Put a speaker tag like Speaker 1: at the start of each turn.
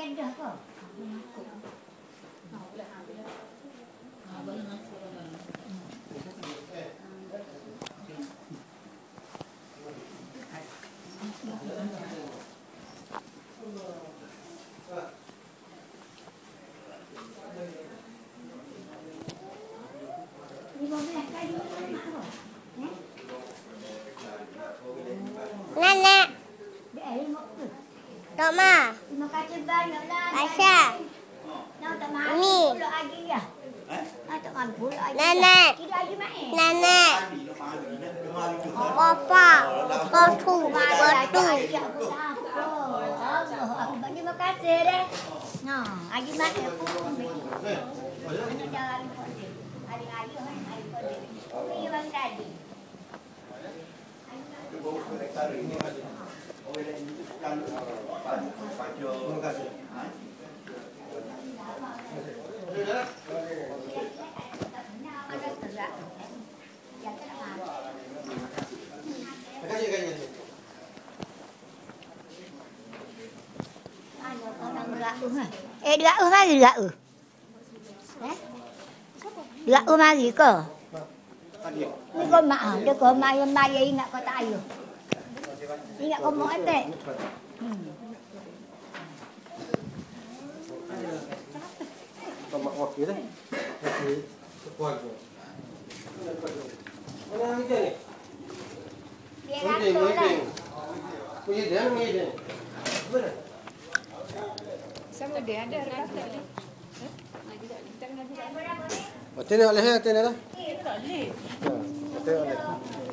Speaker 1: kedah ke?
Speaker 2: Nenek. Tok Ma.
Speaker 1: Terima kasih banyaklah.
Speaker 2: Aisyah.
Speaker 1: Nak tak mahu
Speaker 2: Ni.
Speaker 1: pula lagi ya. Nak tak mahu pula lagi.
Speaker 2: Nenek.
Speaker 1: Tidak lagi main.
Speaker 2: Nenek. Papa. Kotu. Kotu.
Speaker 1: Terima kasih deh. Nah, lagi main aku. Ini jalan kode. Hari-hari hari kode. Ini bang tadi. Dia mari dia. Dia mari ke? Ni kau mak, dia kau mai ingat kau tak ayo. Ingat kau mau atek.
Speaker 3: Kau mak wakil dah. Wakil. Kuat tu. Mana yang ni?
Speaker 1: Dia rasul lah.
Speaker 3: Punya dia, punya dia. Mana?
Speaker 4: Sama dia ada kata ni.
Speaker 3: Tengok leh, tengok lah.
Speaker 4: Tak boleh.
Speaker 3: Tengok leh.